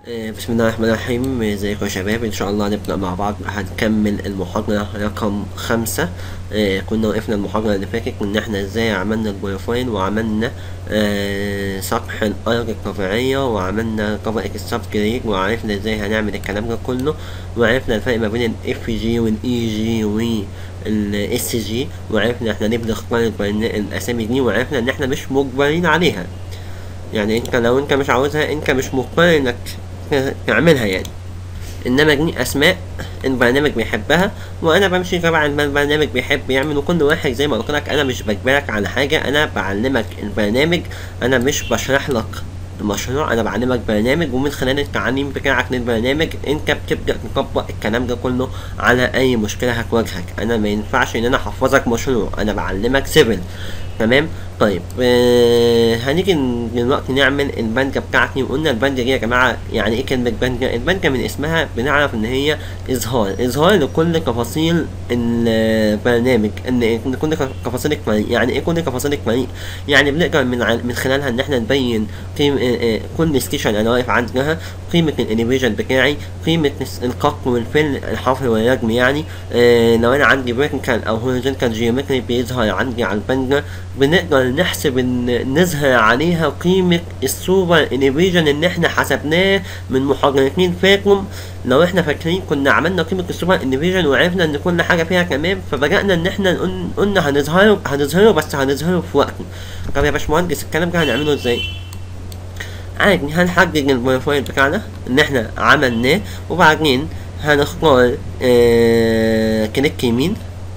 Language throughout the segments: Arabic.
بسم الله الرحمن الرحيم. ازيكم يا شباب؟ ان شاء الله هنبدأ مع بعض، هنكمل المحاضرة رقم 5. كنا وقفنا المحاضرة اللي فاتت ان احنا ازاي عملنا البروفايل وعملنا سطح الارض الطبيعية وعملنا طبقة السب جريد، وعرفنا ازاي هنعمل الكلام ده كله، وعرفنا الفرق ما بين الاف جي والاي جي والاس جي، وعرفنا احنا ليه بنختار الاسامي دي، وعرفنا ان احنا مش مجبرين عليها. يعني انت لو انت مش عاوزها انت مش مضطر انك تعملها يعني، انما دي اسماء البرنامج بيحبها وانا بمشي تبع ما البرنامج بيحب يعمل. وكل واحد زي ما قلت لك انا مش بجبرك على حاجه، انا بعلمك البرنامج، انا مش بشرح لك المشروع، انا بعلمك برنامج، ومن خلال التعليم بتاعك للبرنامج انت بتبدا تطبق الكلام ده كله على اي مشكله هتواجهك. انا ما ينفعش ان انا احفظك مشروع، انا بعلمك سيفل. تمام. طيب هنيجي دلوقتي نعمل البنجة بتاعتي. وقلنا البنجة دي يا جماعة يعني ايه كلمة بنجة؟ البنجة من اسمها بنعرف ان هي اظهار لكل تفاصيل البرنامج، ان كل تفاصيل الطريق. يعني ايه كل تفاصيل الطريق؟ يعني بنقدر من خلالها ان احنا نبين كل ستيشن انا واقف عندها، قيمة الانيميشن بتاعي، قيمة القط والفل الحفر والرجم. يعني لو انا عندي فيرتيكال او هوريزونتال جيومتري بيظهر عندي على البنجة، بنقدر نحسب نظهر عليها قيمة السوبر انيفيجن اللي احنا حسبناه من محاضرتين فاتوا. لو احنا فاكرين كنا عملنا قيمة السوبر انيفيجن وعرفنا ان كل حاجة فيها تمام، فبدأنا ان احنا قلنا هنظهره بس هنظهره في وقته. طب يا باشمهندس الكلام ده هنعمله ازاي؟ عادي، هنحدد البروفايل بتاعنا اللي احنا عملناه، وبعدين هنختار كليك يمين،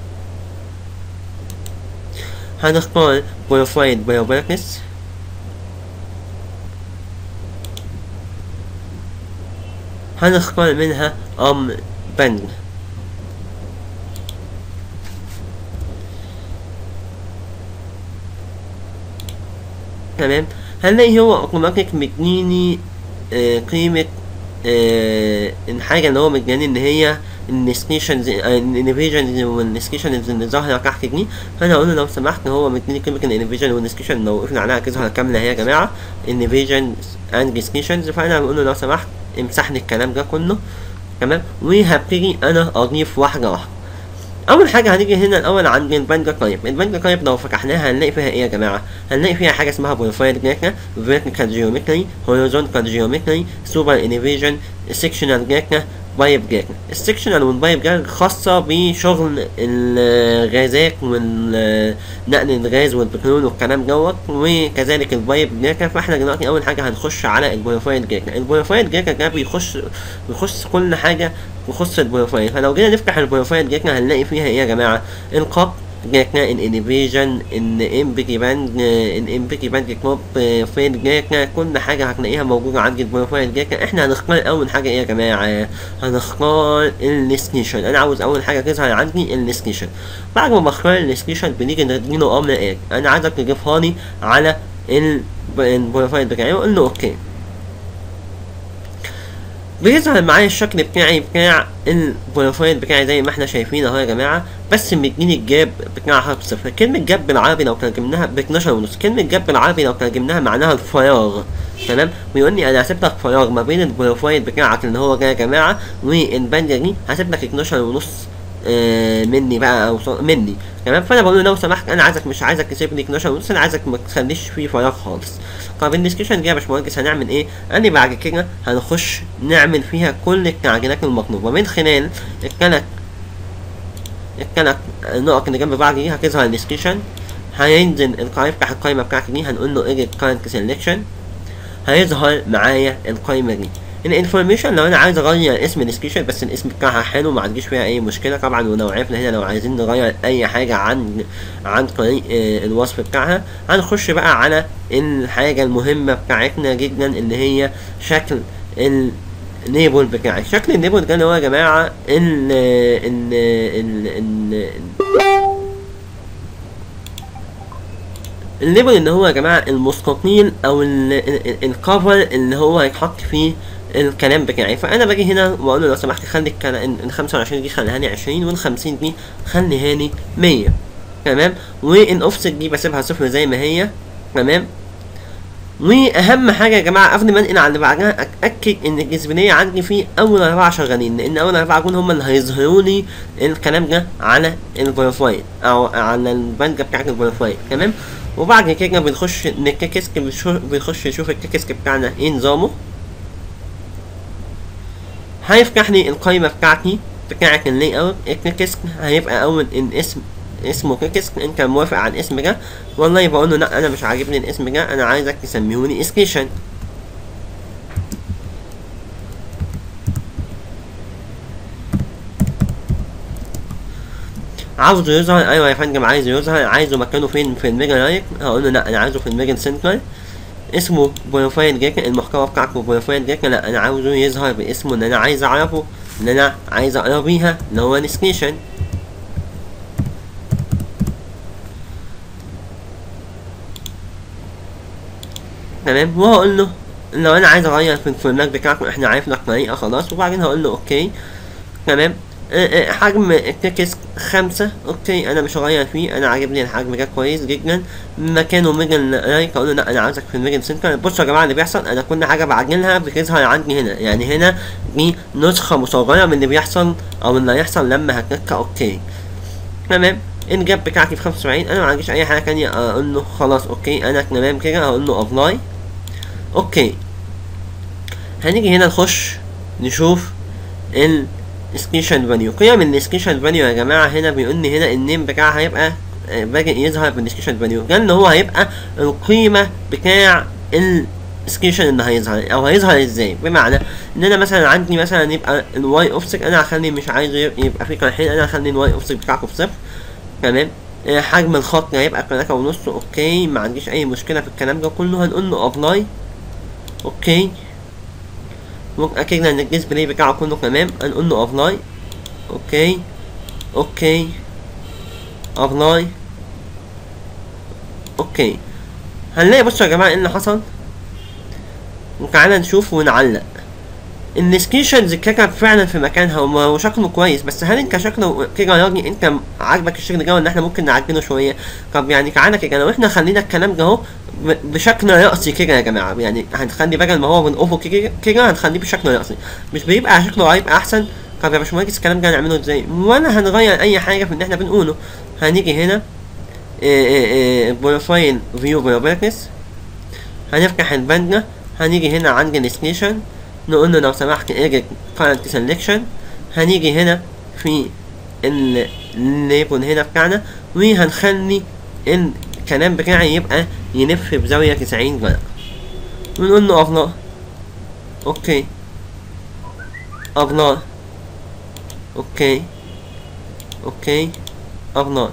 هنختار بروفايل بروبرتيز، هنختار منها بند. تمام. هنلاقي هو اوتوماتيك مديني قيمة الحاجة اللي هو مديني ان هي الستيشنز الانيفيجن والستيشنز اللي ظاهرة تحت دي. فانا اقول له لو سمحت، هو مديني قيمة الانيفيجن والستيشن، لو وقفنا عليها تظهر كاملة اهي يا جماعة، انيفيجن اند ستيشنز. فانا بقول له لو سمحت امسح لي الكلام ده كله. تمام. وهبتدي انا اضيف واحدة واحدة. اول حاجه هنيجي هنا الاول عند البنجة تايب. البنجة تايب لو فتحناها هنلاقي فيها ايه يا جماعه؟ هنلاقي فيها حاجه اسمها بروفايل داتا، فيرتيكال جيومتري، هوريزونتال جيومتري، سوبر انيفيجن، سيكشنال داتا، بايب جاك. السكشنال والبايب جاك خاصة بشغل الغازات ونقل الغاز والبترول والكلام دوت، وكذلك البايب جاك. فاحنا دلوقتي اول حاجة هنخش على البروفايل جاك. البروفايل جاك ده بيخش كل حاجة بخص البروفايل. فلو جينا نفتح البروفايل جاك هنلاقي فيها ايه يا جماعة؟ القط جاكنا، الانيفيجن، الامبيكي باند، الامبيكي باند كلوب، فين جاكنا، كل حاجة هتلاقيها موجودة عند البروفايل جاكنا. احنا هنختار اول حاجة ايه يا جماعة؟ هنختار الستيشن. انا عاوز اول حاجة تظهر عندي الستيشن. بعد ما بختار الستيشن بنيجي نديله امر ايه؟ انا عايزك تضيفها لي على البروفايل بتاعي، واقول له اوكي. بيظهر معايا الشكل بتاع البروفايل بتاعي زي ما احنا شايفين اهو يا جماعه، بس مديني الجاب بتاعها بصفر. كلمه جاب بالعربي لو ترجمناها ب 12.5. كلمه جاب بالعربي لو ترجمناها معناها الفراغ. تمام. ويقول لي انا هسيب لك فراغ ما بين البروفايل بتاعك اللي هو ده يا جماعه والبنجة دي، هسيب لك 12.5 مني بقى او مني. تمام. فانا بقول له لو سمحت انا مش عايزك تسيب لي 12.5، انا عايزك ما تخليش فيه فراغ خالص. طب الديسكريبشن دي يا باشمهندس هنعمل ايه؟ قال لي بعد كده هنخش نعمل فيها كل التعديلات المطلوبه من خلال الثلاث نقط اللي جنب بعض دي. هتظهر الديسكريبشن، هينزل القائمه بتاعتي دي، هنقول له edit current selection، هيظهر معايا القائمه دي. الانفورميشن لو انا عايز اغير اسم الديسكريبشن بس الاسم بتاعها حلو ما عنديش فيها اي مشكله طبعا. ولو عرفنا هنا لو عايزين نغير اي حاجه عن طريق الوصف بتاعها، هنخش بقى على الحاجه المهمه بتاعتنا جدا اللي هي شكل النيبل بتاعي. شكل النيبل ده اللي هو يا جماعه الليبل اللي هو يا جماعه المستطيل او الكفر اللي هو هيتحط فيه الكلام بتاعي. فانا باجي هنا واقول له لو سمحت خلي ال 25 دي خليها لي 20، وال 50 دي خليها لي 100. تمام. والاوفست دي بسيبها صفر زي ما هي. تمام. واهم حاجه يا جماعه قبل ما انقل على اللي بعدها، اتاكد ان الجاذبيه عندي في اول 4 شغالين، لان اول 4 جون هم اللي هيظهروا لي الكلام ده على البروفايل او على البنجه بتاعت البروفايل. تمام. وبعد كده بنخش الكيكسك، بنخش نشوف الكيكسك بتاعنا ايه نظامه. هيفتح لي القايمه بتاعتي بتاعت اللاي اوت. الكيكسك هيبقى اول اسمه كيكسك. انت موافق على الاسم ده؟ والله بقول له لا انا مش عاجبني الاسم ده، انا عايزك تسميهوني اسكيشن. عاوزه يظهر؟ ايوه يا فندم عايزه يظهر. عايزه مكانه فين؟ في الميجا لايك. هقول له لا انا عايزه في الميجا سنترال. اسمه بروفايل جاكا، المحتوى بتاعته بروفايل جاكا. لا انا عاوزه يظهر باسمه اللي انا عايز اعرفه، اللي انا عايز اقرا بيها، اللي هو السكيشن. تمام. وهقول له لو انا عايز اغير في الفورمات بتاعته، احنا عرفنا الطريقه خلاص. وبعدين هقول له اوكي. تمام. حجم التكست 5. اوكي انا مش هغير فيه، انا عاجبني الحجم ده كويس جدا. مكانه ميجن لايك. اقول له لا انا عاوزك في الميجن سنتر. بصوا يا جماعه اللي بيحصل، انا كل حاجه بعجلها بتظهر عندي هنا، يعني هنا دي نسخه مصغره من اللي بيحصل او اللي هيحصل لما هكليك اوكي. تمام. الجاب بتاعتي في 75. انا ما عنديش اي حاجه تانيه. اقول له خلاص اوكي انا تمام كده. هقول له ابلاي. اوكي. هنيجي هنا نخش نشوف السكيشن فاليو. قيم السكيشن فاليو يا جماعه هنا بيقول لي هنا النيم بتاعها هيبقى باجي يظهر بالسكيشن فاليو، ده اللي هو هيبقى القيمه بتاع السكيشن اللي هيظهر، او هيظهر ازاي. بمعنى ان انا مثلا عندي مثلا يبقى الواي اوفست، انا هخلي مش عايزه يبقى في قرحين، انا هخلي الواي اوفست بتاعته بصفر. تمام. حجم الخط هيبقى 3.5. اوكي ما عنديش اي مشكله في الكلام ده كله. هنقول له ابلاي. اوكي. متأكدنا ان الديسبلاي بتاعه كله تمام. هنقول له ابلاي. اوكي اوكي ابلاي. اوكي. هنلاقي بصوا يا جماعه ايه اللي حصل. وتعالى نشوف ونعلق. السكيشنز كده فعلا في مكانها وشكله كويس، بس هل انت شكله كده يا راجل انت عاجبك الشكل ده ولا احنا ممكن نعدله شويه؟ طب يعني تعالى كده لو احنا خلينا الكلام ده اهو بشكل رأسي كده يا جماعه، يعني هنخلي بدل ما هو بنقفه كده هنخليه بشكل رأسي، مش بيبقى شكله هيبقى احسن؟ طب يا باشمهندس الكلام ده هنعمله ازاي؟ ولا هنغير اي حاجه في اللي احنا بنقوله. هنيجي هنا بروفايل فيو بروبرتيز، هنفتح البند. هنيجي هنا عند السكيشن نقول له لو سمحت ايجد كارنت سيلكشن. هنيجي هنا في الليبل هنا بتاعنا وهنخلي الكلام بتاعي يبقى يلف بزاوية 90 درجة ونقول له ابلاي. اوكي ابلاي. اوكي اوكي ابلاي.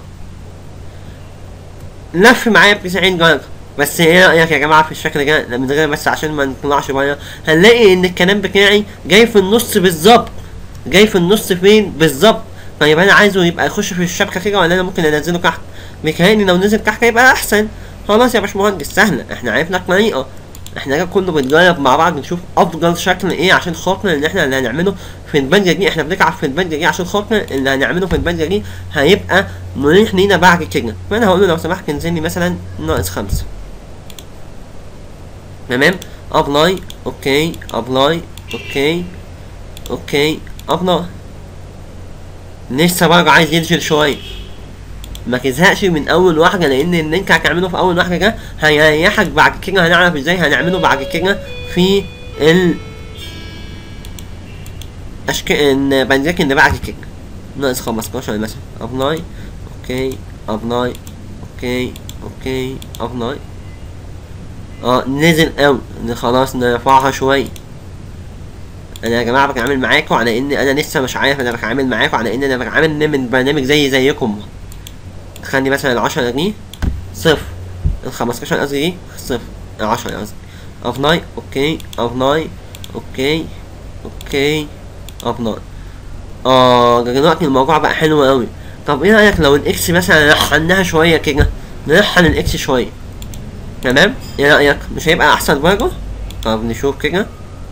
لف معايا ب 90 درجة. بس ايه رأيك يا جماعة في الشكل ده من غير بس عشان ما نطلعش بره؟ هنلاقي ان الكلام بتاعي جاي في النص بالظبط. جاي في النص فين بالظبط؟ طيب انا عايزه يبقى يخش في الشبكة كده ولا انا ممكن انزله تحت؟ متهيألي لو نزل تحت يبقى احسن. خلاص يا باشمهندس سهلة، احنا عرفنا الطريقة. احنا ده كله بنجرب مع بعض نشوف افضل شكل ايه عشان خاطر ان احنا اللي هنعمله في البنجة دي. احنا بنتعب في البنجة دي عشان خاطر اللي هنعمله في البنجة دي هيبقى مريح لينا بعد كده. فانا هقول له لو سمحت انزل لي مثلا -5. تمام. ابلاي. اوكي ابلاي. اوكي اوكي ابلاي. لسه برضه عايز ينزل شويه. ما تزهقش من اول واحده، لان اللي انت هتعمله في اول واحده ده هيريحك بعد كده. هنعرف ازاي هنعمله بعد كده في البنزاك اللي بعد كده. -15 مثلا. ابلاي. اوكي ابلاي. اوكي اوكي ابلاي. نزل اوي. خلاص نرفعها شويه. انا يا جماعه بتعامل معاكم على ان انا لسه مش عارف، انا بتعامل معاكم على ان انا بتعامل من برنامج زيكم. خلي مثلا ال10 دي 0، ال15 قصدي دي 0، ال10 قصدي. ابلاي. اوكي ابلاي. اوكي اوكي ابلاي. دلوقتي الموضوع بقى حلو اوي. طب ايه رايك لو الاكس مثلا نحناها شويه كده، نرحن الاكس شويه. تمام. ايه رايك؟ مش هيبقى احسن برضه؟ طب نشوف كده.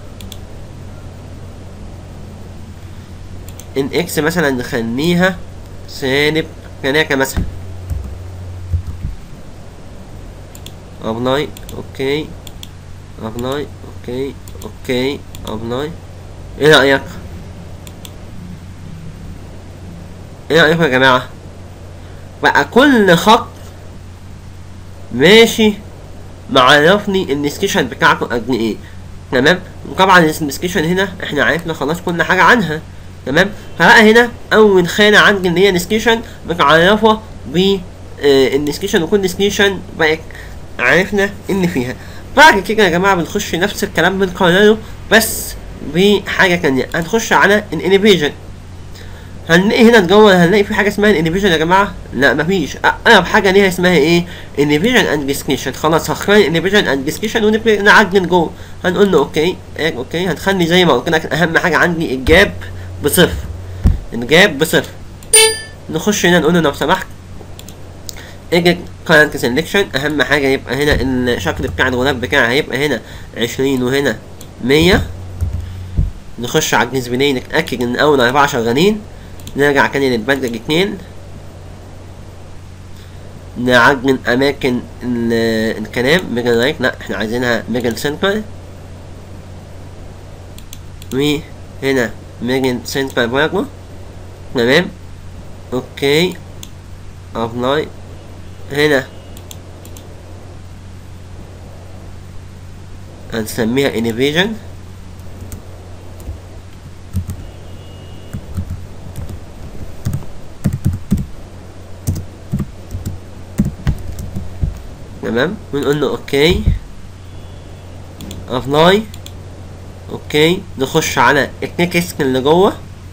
الاكس مثلا نخليها -3 مثلا. ابلاي. اوكي ابلاي. اوكي اوكي ابلاي. ايه رأيك؟ ايه رأيكم يا جماعة؟ بقى كل خط ماشي معرفني النسكيشن بتاعته قد ايه. تمام. وطبعا النسكيشن هنا احنا عرفنا خلاص كل حاجة عنها. تمام. فبقى هنا اول خانة عندي اللي هي نسكيشن متعرفة ب النسكيشن، وكل نسكيشن بقت عرفنا ان فيها. بعد كده يا جماعة بنخش نفس الكلام بنكرره بس بحاجة تانية. هنخش على الانيفيجن. هنلاقي هنا جوه هنلاقي في حاجه اسمها الانيفيجن يا جماعه؟ لا مفيش. اقرب حاجه ليها اسمها ايه؟ انيفيجن اند ديسكريشن. خلاص هختار الانيفيجن اند ديسكريشن ونبدا نعدل جوه. هنقول له اوكي اوكي. هنخلي زي ما قلت لك اهم حاجه عندي الجاب بصفر. الجاب بصفر. نخش هنا نقول له لو سمحت اجد كارنت سيلكشن. اهم حاجه يبقى هنا الشكل بتاع الغلاف بتاعي هيبقى هنا 20 وهنا 100. نخش على النسبتين نتاكد ان اول 4 شغالين. نرجع تاني للبدل 2. نعجن اماكن الكلام ميجل رايت. لا احنا عايزينها ميجل سنتر. وهنا ميجل سنتر برضه. تمام. اوكي ابلاي. هنا هنسميها انيفيجن. تمام. ونقول له اوكي ابلاي. اوكي. نخش على التكست اللي جوه.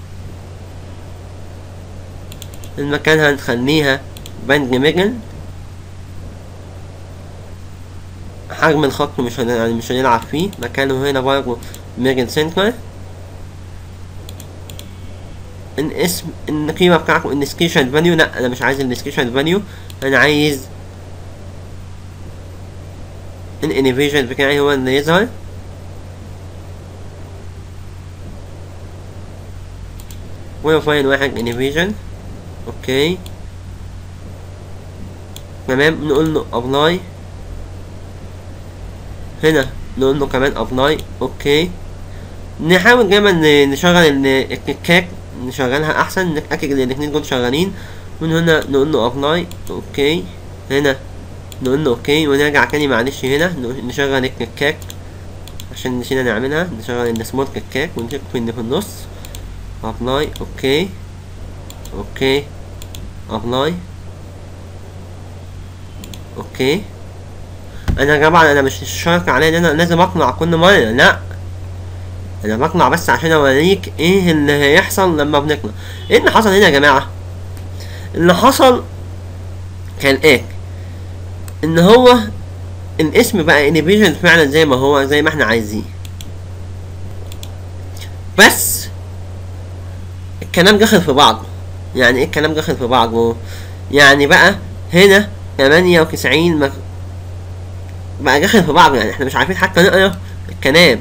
المكان هنخليها بند ميجل. حجم الخط مش هنلعب فيه. مكانه هنا برضه ميجل سنتر. الاسم القيمة بتاعته النسكيشن فاليو. لا انا مش عايز النسكيشن فاليو، انا عايز الانيفيجن بتاعي هو اللي يظهر. وفايل واحد انيفيجن. اوكي تمام. نقول له ابلاي. هنا نقول له كمان ابلاي. اوكي. نحاول دايما نشغل الكيكات، نشغلها احسن، نتاكد ان الاتنين دول شغالين. من هنا نقول له ابلاي. اوكي. هنا نقول له اوكي ونرجع تاني معلش. هنا نشغل الكيكات عشان نسينا نعملها. نشغل السمول كيكات ونشوف اللي في النص. ابلاي. اوكي اوكي ابلاي. اوكي. انا طبعا انا مش شرط عليا ان انا لازم اقنع كل مره، لا انا بقنع بس عشان اوريك ايه اللي هيحصل لما بنقنع. ايه اللي حصل هنا يا جماعه؟ اللي حصل كان ايه؟ ان هو الاسم بقى انيفيجن فعلا زي ما هو زي ما احنا عايزين، بس الكلام دخل في بعضه. يعني ايه الكلام دخل في بعضه؟ يعني بقى هنا 98 بقى داخل في بعضه، يعني احنا مش عارفين حتى نقرا الكلام.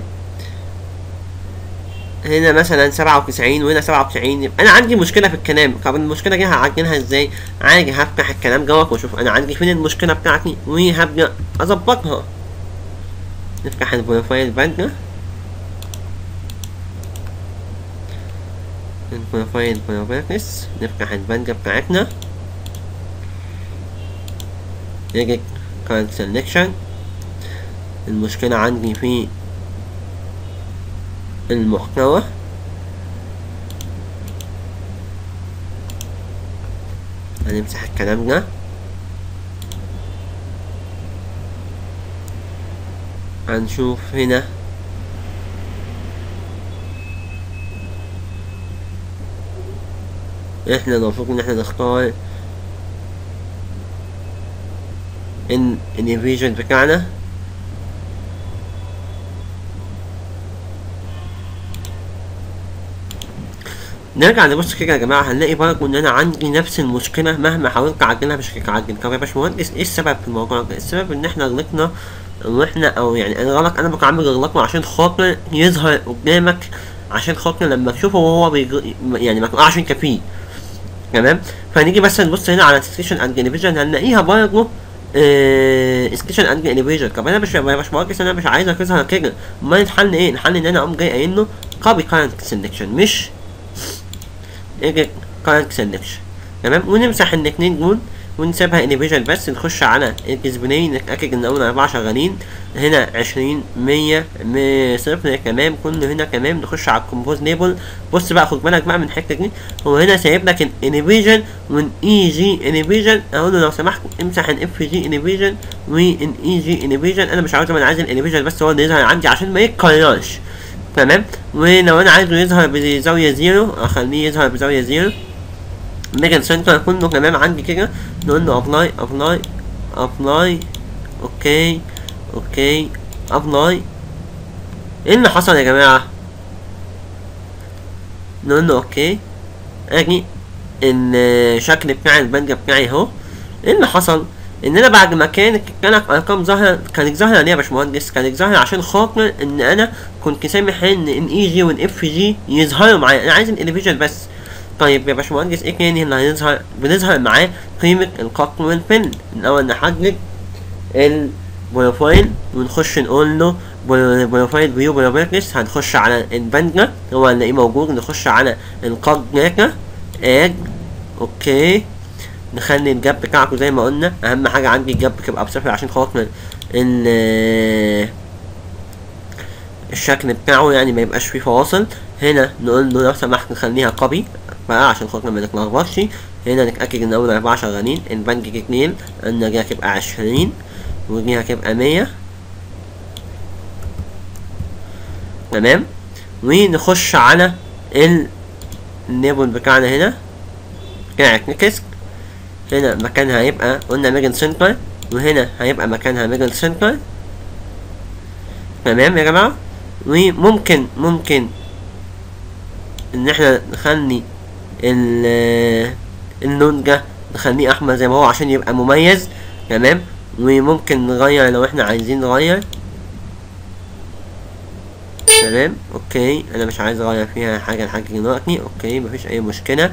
هنا مثلا 97 وهنا 97، يبقى انا عندي مشكله في الكلام. طب المشكله دي هعجنها ازاي؟ عادي هفتح الكلام جوه واشوف انا عندي فين المشكله بتاعتي وهبدا اظبطها. نفتح البروفايل بانك. البروفايل بروبرتيز. نفتح البانك بتاعتنا. يجي كارنت سيلكشن. المشكله عندي في المحتوى. هنمسح الكلام ده. هنشوف هنا احنا المفروض ان احنا نختار الانيفيجن بتاعنا. نرجع نبص كده يا جماعه، هنلاقي برضه ان انا عندي نفس المشكله مهما حاولت اعدلها مش هتتعدل. طب يا باشمهندس ايه السبب في الموضوع ده؟ السبب ان احنا غلطنا، واحنا او يعني انا غلط، انا بعمل غلطنا عشان خاطر يظهر قدامك، عشان خاطر لما تشوفه وهو يعني ما تقعش انت فيه. تمام. فنيجي بس نبص هنا على ستيشن اند انيفيجن، هنلاقيها برضه سكيشن اند انيفيجن. طب انا مش يا باشمهندس انا مش عايزك تظهر كده، امال الحل ايه؟ الحل ان انا اقوم جاي قايل له كوبي كارنت سelection مش ايجي كارنت سelection. تمام، ونمسح الاتنين دول ونسيبها انيفيجن بس. نخش على الديسبلاي نتاكد ان اول 4 شغالين، هنا 20 100 0 تمام كله هنا تمام. نخش على الكومبوز ليبل. بص بقى خد بالك بقى من الحته دي، هو هنا سايب لك الانيفيجن وان اي جي انيفيجن. اقول له لو سمحت امسح الاف جي انيفيجن وان اي جي انيفيجن، انا مش عاوز، انا عايز الانيفيجن بس هو اللي يظهر عندي عشان ما يتكررش. تمام، ولو انا عايزه يظهر بزاويه زيرو اخليه يظهر بزاويه زيرو. ميجن سنتر كله تمام عندي كده. نقول له ابلاي ابلاي ابلاي، اوكي اوكي ابلاي. ايه اللي حصل يا جماعه؟ نقول له اوكي، اجي الشكل بتاع البنج بتاعي اهو. ايه اللي حصل؟ ان انا بعد ما كانت ارقام ظاهره، كانت ظاهره ليه يا باشمهندس؟ كانت ظاهره عشان خاطر ان انا كنت سامح ان اي جي وان اف جي يظهروا معايا، انا عايز الانيفيجن بس. طيب يا باشمهندس ايه تاني اللي هيظهر؟ بنظهر معاه قيمة القطن والفل. الأول نحدد البروفايل ونخش نقول له بروفايل فيو بروبرتيز. هنخش على البنجة هو هنلاقيه موجود، نخش على القطن داتا اد اوكي. نخلي الجاب بتاعته زي ما قلنا، أهم حاجة عندي الجاب تبقى بصفر عشان خاطر الشكل بتاعه يعني ما يبقاش فيه فواصل. هنا نقول له لو سمحت نخليها كوبي بقى عشان خاطر ما نتلخبطش. هنا نتأكد ان اول 4 شغالين، البنك 2 ان دي هتبقى 20 ودي هتبقى 100 تمام. ونخش على الليبل بتاعنا هنا بتاعت نكست. هنا مكانها هيبقى قلنا ميجن سنتر، وهنا هيبقى مكانها ميجن سنتر تمام يا جماعة. وممكن ان احنا نخلي اللون ده نخليه احمر زي ما هو عشان يبقى مميز تمام. وممكن نغير لو احنا عايزين نغير تمام. اوكي انا مش عايز اغير فيها حاجه لحد دلوقتي، اوكي مفيش اي مشكله.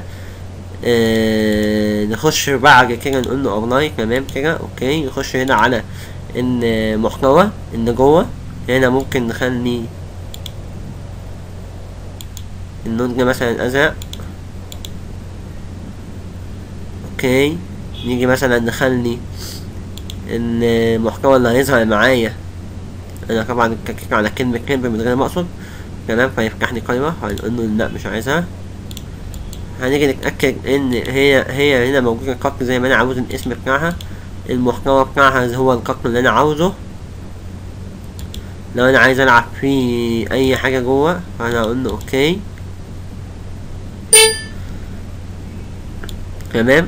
نخش بعد كده نقول له ابلاي تمام كده اوكي. نخش هنا على المحتوى اللي جوه، هنا ممكن نخلي اللون ده مثلا ازرق اوكي. نيجي مثلا نخلي المحتوى اللي هيظهر معايا، انا طبعا كليك على كلمة كلمة من غير ما اقصد تمام، فيفتح لي قائمة. هنقول له لا مش عايزها. هنيجي نتأكد ان هي هنا موجودة القط زي ما انا عاوز، الاسم بتاعها المحتوى بتاعها هو القط اللي انا عاوزه. لو انا عايز العب فيه اي حاجة جوه فانا هقول له اوكي تمام.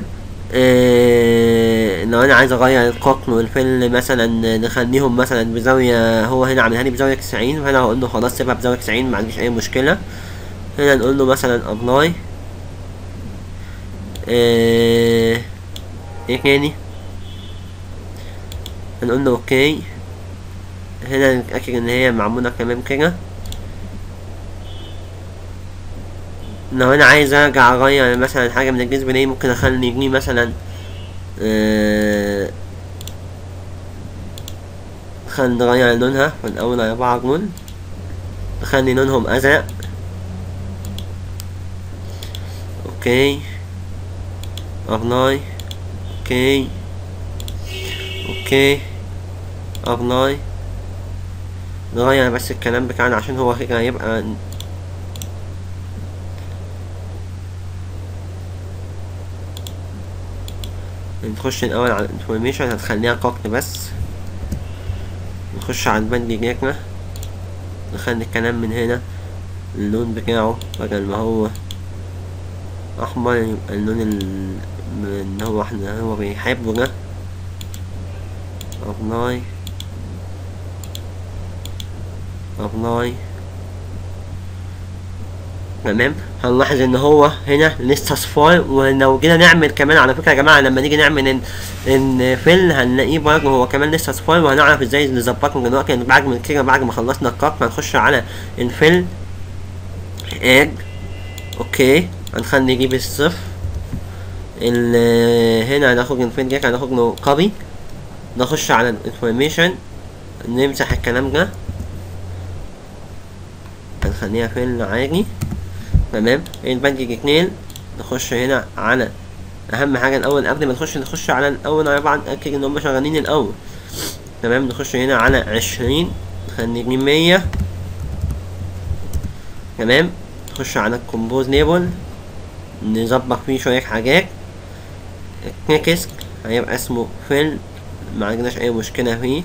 لو انا عايز اغير القطن والفل مثلا نخليهم مثلا بزاوية، هو هنا عاملها لي بزاوية 90 فانا هقول له خلاص سيبها بزاوية 90 ما عنديش اي مشكلة. هنا نقول له مثلا ابلاي ايه تاني، هنقول له اوكي. هنا نتأكد ان هي معمولة تمام كده. لو انا عايز ارجع اغير مثلا حاجة من الجذب دي ممكن اخلي دي مثلا خلينا نغير لونها من اول 4 لون، نخلي لونهم ازرق اوكي ابلاي اوكي اوكي ابلاي. نغير بس الكلام بتاعنا عشان هو كده هيبقى نخش الاول على الانفورميشن هتخليها قطن بس. نخش على البند جاكنا نخلي الكلام من هنا اللون بتاعه بدل ما هو احمر يبقى اللون اللي هو احنا هو بيحبه ده. ابلاي ابلاي تمام. هنلاحظ ان هو هنا لسه صفار، ولو جينا نعمل كمان على فكره يا جماعه لما نيجي نعمل ان فيل هنلاقيه برضه هو كمان لسه صفار، وهنعرف ازاي نظبطه دلوقتي. يعني بعد من كده بعد ما خلصنا الكارت هنخش على الفيل اد اوكي. هنخلي نجيب الصفر هنا هناخد الفيل جاك هناخد له كوبي نخش على الانفورميشن، نمسح الكلام ده، هنخليها فيل عادي. تمام. الباندج 2 نخش هنا على اهم حاجه الاول قبل ما نخش على الاول 4 نتاكد ان هم شغالين الاول. تمام. نخش هنا على 20 نخلي 100. تمام. نخش على الكومبوز ليبل نظبط فيه شويه حاجات. التكست هيبقى اسمه فيل، ما عندناش اي مشكله فيه.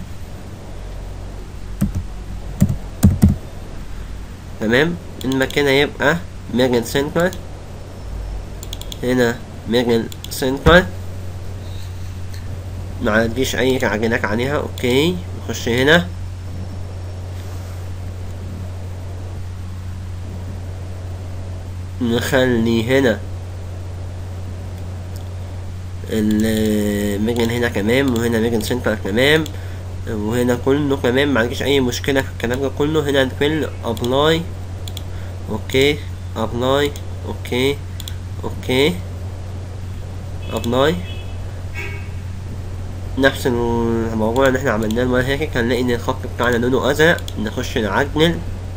تمام. المكان هيبقى ميجن سنتر، هنا ميجن سنتر، ما عنديش اي تعديلات عليها. اوكي. نخش هنا نخلي هنا الميجن هنا تمام، وهنا ميجن سنتر تمام، وهنا كله تمام، ما عنديش اي مشكله في الكلام ده كله. هنا نفل ابلاي. اوكي. ابلاي. اوكي. اوكي. ابلاي. نفس الموضوع اللي احنا عملناه المره اللي فاتت، هنلاقي ان الخط بتاعنا لونه ازرق. نخش نعدل،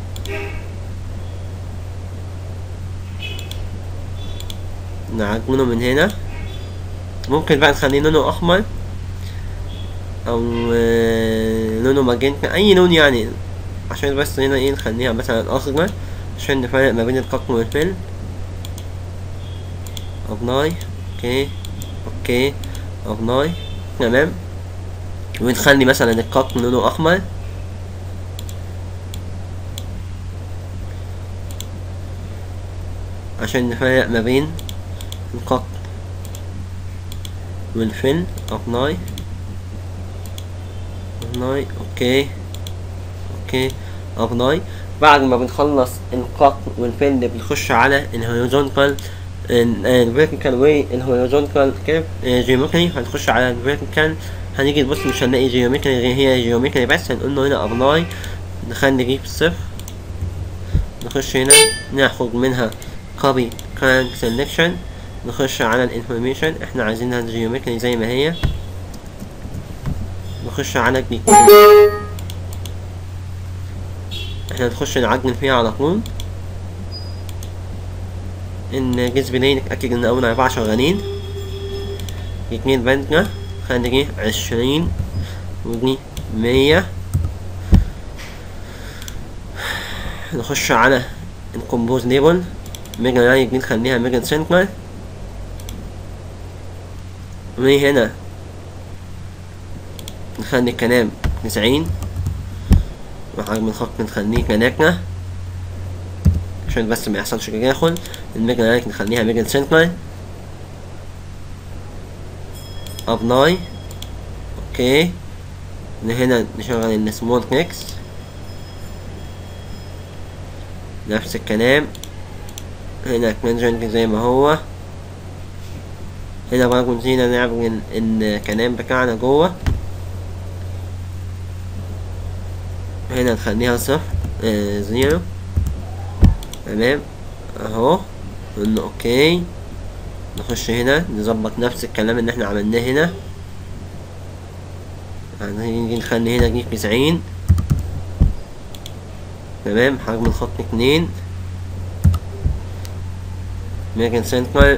نعدله من هنا. ممكن بقى نخليه لونه احمر او لونه ماجنتا، اي لون يعني، عشان بس هنا ايه نخليها مثلا اخضر عشان نفرق ما بين القطن والفيل. ابلاي. اوكي. اوكي. ابلاي. تمام. ونخلي مثلا القطن لونه احمر، عشان نفرق ما بين القطن والفيل. ابلاي. ابلاي. اوكي. اوكي. ابلاي. بعد ما بنخلص القطن والفيل بنخش على الهوريزونتال الفيرتيكال واي الهوريزونتال كيرف جيومتري. هنخش على الفيرتيكال، هنيجي نبص مش هنلاقي جيومتري غير هي جيومتري بس، هنقول له هنا ابلاي، نخلي دي بالصفر. نخش هنا ناخد منها كوبي كرانك سيلكشن، نخش على الانفورميشن، احنا عايزينها جيومتري زي ما هي. نخش على دي، احنا نخش نعدل فيها على طول. ان جيز بلاي نتأكد ان اول 4 شغالين. 2 بندنا خلي دي 20 ودي 100. نخش على الكومبوز ليبل، ميجن لاين دي نخليها ميجن سنتر، وهنا نخلي الكلام 90، وحجم الخط نخليه كناكنة عشان بس ما يحصلش تداخل. الميجن لاين نخليها ميجن سنتر. ابلاي. اوكي. هنا نشغل السمول تكست، نفس الكلام. هنا كونجنت زي ما هو. هنا برضه نسينا نعمل الكلام بتاعنا جوه، هنا نخليها صفر زيرو. تمام اهو. قلنا اوكي. نخش هنا نظبط نفس الكلام اللي احنا عملناه هنا، هنيجي نخلي هنا دي 90. تمام. حجم الخط 2، ميجن سنتر.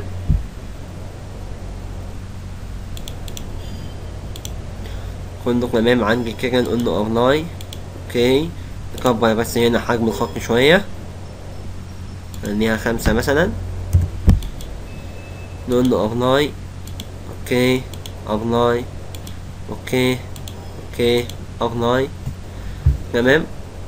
كله تمام عندي كده. نقول له ابلاي. اوكي. نكبر بس هنا حجم الخط شوية، خليها 5 مثلا. نقول له ابلاي. اوكي. ابلاي. اوكي. اوكي. ابلاي. تمام.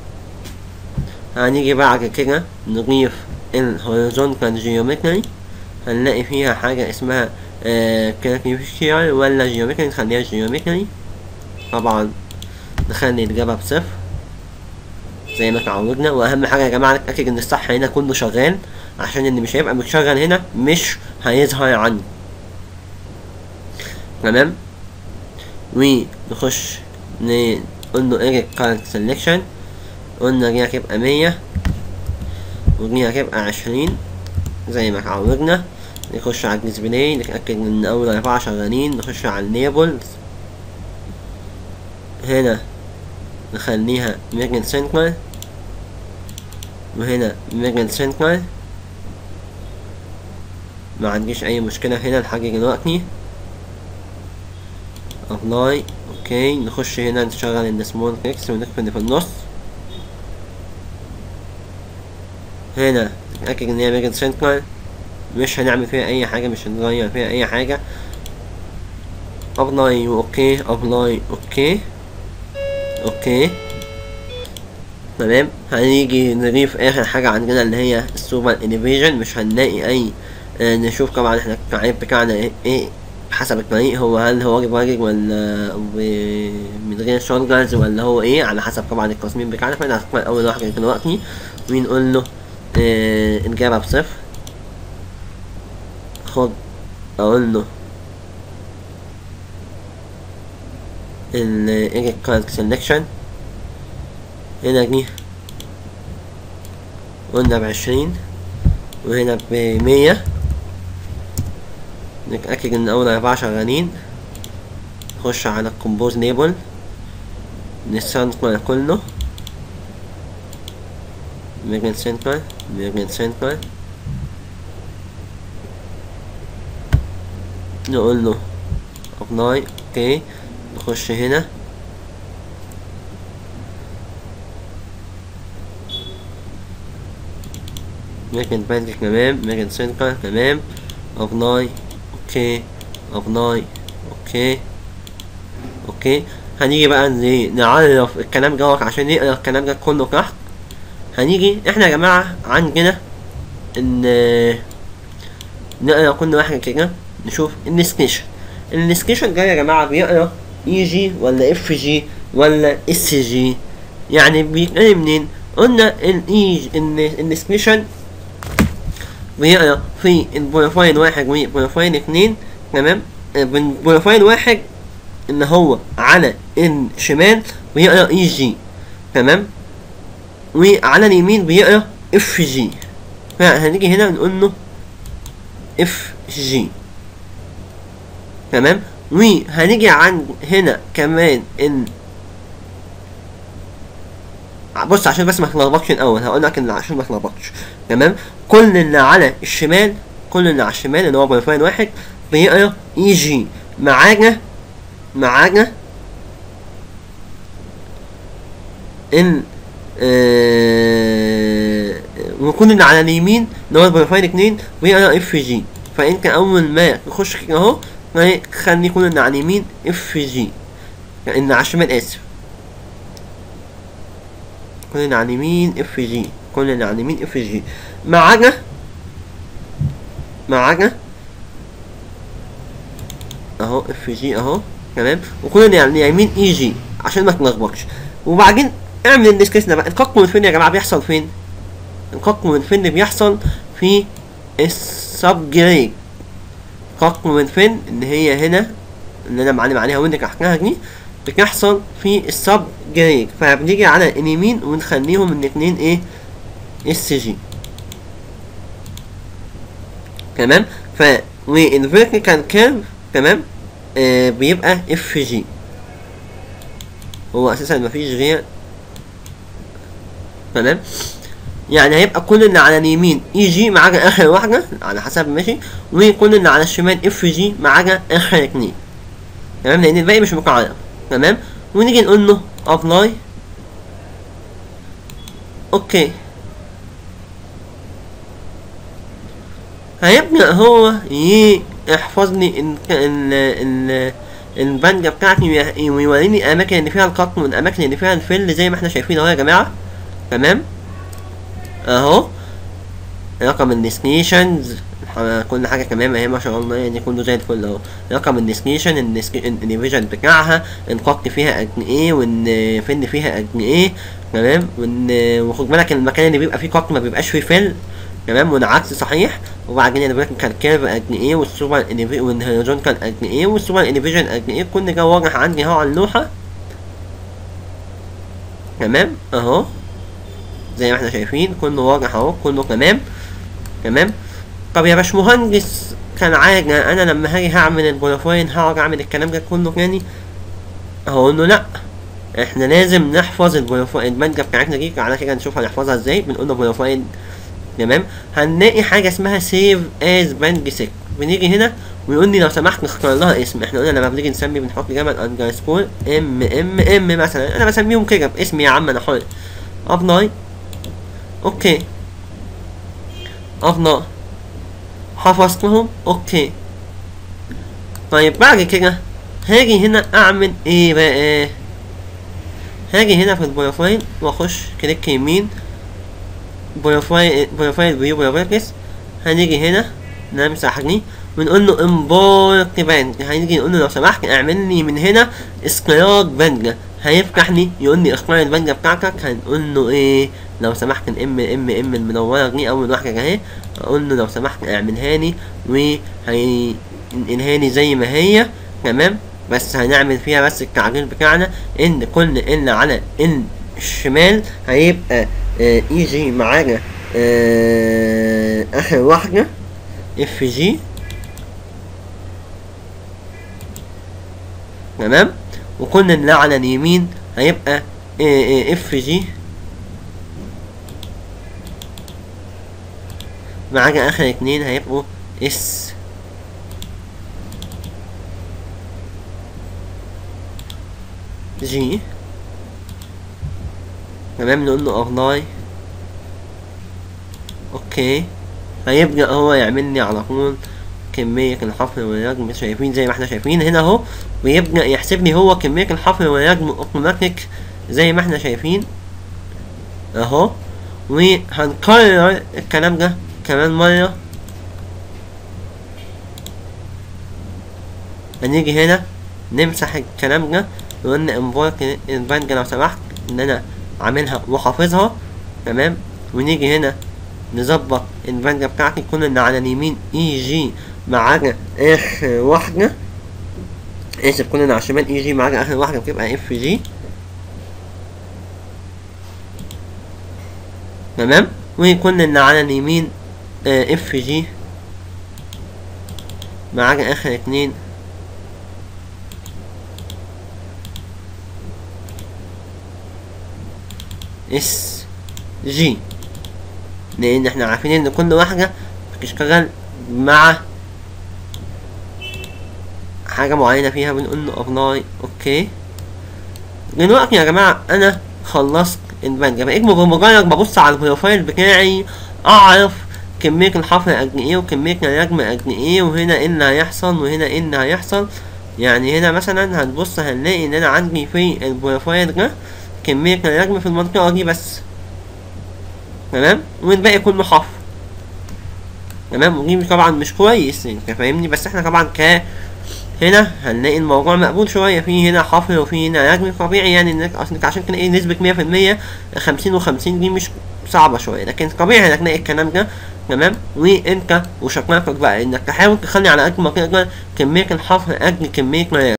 هنيجي بعد كده نضيف الهوريزونتال جيومتري، هنلاقي فيها حاجة اسمها كلاسيفيكيشن ولا جيومتري، نخليها جيومتري. طبعا نخلي الإجابة بصفر زي ما اتعودنا. واهم حاجة يا جماعة نتأكد ان الصح هنا كله شغال، عشان اللي مش هيبقى متشغل هنا مش هيظهر عندي. تمام. ونخش نقول له ايريك كارنت سيلكشن، قلنا دي هتبقى 100 ودي هتبقى 20 زي ما اتعودنا. نخش على الديسبلاي نتأكد ان اول 4 شغالين. نخش على الليبلز، هنا نخليها ميجن سنترال، وهنا ميجن سنترال، ما عنديش اي مشكلة هنا لحد دلوقتي. ابلاي اوكي. نخش هنا نشغل السمول تكست ونكتب في النص. هنا نتأكد ان هي ميجن سنترال، مش هنعمل فيها اي حاجة، مش هنغير فيها اي حاجة. ابلاي اوكي، ابلاي اوكي اوكي تمام. هنيجي نضيف اخر حاجة عندنا اللي هي السوبر انيفيجن. مش هنلاقي اي نشوف طبعا احنا التعريف بتاعنا ايه حسب الطريق، هو هل هو واجب ولا من غير شولدرز ولا هو ايه، على حسب طبعا التصميم بتاعنا. فاحنا هنختار اول واحد دلوقتي ونقول له الإجابة بصفر. خد اقول له ال edit card selection. هنا دي قلنا ب20 وهنا ب100. نتأكد ان اول 4 شغالين. نخش على الكومبوز ليبل، نسنتر كله ميجن سنتر ميجن سنتر، نقول له ابلاي اوكي. نخش هنا ميجن باند تمام، ميجن سنتر تمام، ابلاي اوكي ابلاي اوكي اوكي. هنيجي بقى نعرف الكلام دوت عشان نقرا الكلام ده كله تحت. هنيجي احنا يا جماعة عندنا ان نقرا كل واحد كده، نشوف النسكيشن. النسكيشن ده يا جماعة بيقرا اي جي ولا اف جي ولا اس جي، يعني بيتقرا منين؟ قلنا النسكيشن بيقرا في البروفايل 1 وبروفايل 2 تمام. بروفايل 1 ان هو على الشمال بيقرا اي جي تمام، وعلى اليمين بيقرا اف جي. فهنيجي هنا نقول له اف جي تمام. وهنيجي عند هنا كمان ان بص عشان بس ما تلخبطش الاول، هقول لك ان عشان ما تلخبطش تمام. كل اللي على الشمال، كل اللي على الشمال اللي هو بروفايل 1 بيقرا اي جي معانا ان وكل اللي على اليمين اللي هو البروفايل 2 بيقرا اف جي. فانت اول ما تخش كده اهو خلي كل اللي على اليمين اف جي، اللي على الشمال اسف، كل اللي على اليمين اف جي، كل اللي على اليمين اف جي معانا اهو اف جي اهو تمام. وكل اللي على اليمين اي جي عشان ما تلخبطش. وبعدين اعمل الديسكشن بقى. القط من فين يا جماعه بيحصل فين؟ القط من فين بيحصل في السب جريد. القط من فين اللي هي هنا اللي انا معلم عليها وانك احكيها دي، بتحصل في السب جريد. فبنيجي على اليمين ونخليهم الاتنين ايه اس جي تمام. ف والفيرتيكال كيرف تمام بيبقى اف جي. هو اساسا مفيش غير تمام. يعني هيبقى كل اللي على اليمين اي جي ما عدا اخر واحده على حسب ماشي، وكل اللي على الشمال اف جي ما عدا اخر اتنين تمام، لان الباقي مش مقعد تمام. ونيجي نقول له ابلاي اوكي. هيبدأ هو يحفظ لي البانجا بتاعتي ويوريني الاماكن اللي فيها القط والاماكن اللي فيها الفل زي ما احنا شايفين اهو يا جماعه تمام. اهو رقم الديستنيشنز كل حاجه تمام اهي ما شاء الله، يعني كله زي الفل اهو. رقم الديستنيشن، الديفيجن بتاعها، القط فيها قد ايه والفل فيها قد ايه تمام. وخد بالك المكان اللي بيبقى فيه قط ما بيبقاش فيه فل تمام، والعكس صحيح. وبعدين الفيرتيكال كيرف قد ايه، والسوبر والهوريزونتال قد ايه، والسوبر انيفيجن قد ايه، كل ده واضح عندي اهو على اللوحه تمام اهو زي ما احنا شايفين كله واضح اهو كله تمام تمام. طب يا باشمهندس كان عادة انا لما هاجي هعمل البروفايل هقعد اعمل الكلام ده كله تاني؟ هقول له لا، احنا لازم نحفظ البنجة بتاعتنا دي. على كده نشوف هنحفظها ازاي. بنقول له بروفايل، تمام، هنلاقي حاجة اسمها سيف از بنج سيك. بنيجي هنا ويقول لي لو سمحت نختار لها اسم. احنا قلنا لما بنيجي نسمي بنحط جمل اندرسكور ام مثلا، انا بسميهم كده باسمي يا عم انا حر. ابلاي، اوكي، ابلاي، حفظتهم، اوكي. طيب بعد كده هاجي هنا اعمل ايه بقى؟ هاجي هنا في البروفايل واخش كليك يمين، بروفايل فيو بروبرتيز. هنيجي هنا نمسح دي ونقول له امبورت بنج. هنيجي نقول له لو سمحت اعمل لي من هنا اسقياط بنجة. هيفتح لي يقول لي اختار البنجة بتاعتك. هنقول له ايه؟ لو سمحت الام المنورة دي اول واحدة اهي، اقول له لو سمحت اعملها لي، وهينقلها لي زي ما هي، تمام. بس هنعمل فيها بس التعديل بتاعنا ان كل اللي على الشمال هيبقى يجي معانا اخر واحدة اف جي، تمام. وكل اللي على اليمين هيبقى اف جي معانا اخر اتنين هيبقوا اس جي، تمام. نقول له ابلاي، اوكي. هيبدأ هو يعمل لي على طول كمية الحفر والرجم. شايفين زي ما احنا شايفين هنا اهو، ويبدأ يحسب لي هو كمية الحفر والرجم اوتوماتيك زي ما احنا شايفين اهو. وهنكرر الكلام ده كمان مرة. هنيجي هنا نمسح الكلام ده ونقول امبورت البنجة لو سمحت ان انا عاملها وحافظها، تمام. ونيجي هنا نظبط البنجة بتاعتي. كل اللي على اليمين اي جي معانا اخر واحدة، اسف، كل اللي على الشمال اي جي معانا اخر واحدة بتبقى اف جي، تمام. وكل اللي على اليمين اف جي معانا اخر اتنين اس جي، لان احنا عارفين ان كل واحدة بتشتغل مع حاجة معينة فيها. بنقول له ابلاي، اوكي. دلوقتي يا جماعة انا خلصت البنجة. بقيت بمجرد ببص على البروفايل بتاعي اعرف كمية الحفر قد ايه وكمية الرجم قد ايه، وهنا ايه اللي هيحصل وهنا ايه اللي هيحصل. يعني هنا مثلا هنبص هنلاقي ان انا عندي في البروفايل ده كمية الرجم في المنطقة دي بس، تمام، والباقي كله حفر، تمام. ودي طبعا مش كويس، انت فاهمني. بس احنا طبعا هنا هنلاقي الموضوع مقبول شوية. في هنا حفر وفي هنا رجم طبيعي، يعني انك اصلك عشان كده ايه نسبة 100% 50 و50 دي مش صعبة شوية، لكن طبيعي انك تلاقي الكلام ده، تمام. وانت وشطارتك بقى انك تحاول تخلي على قد ما تقدر كمية الحفر قد كمية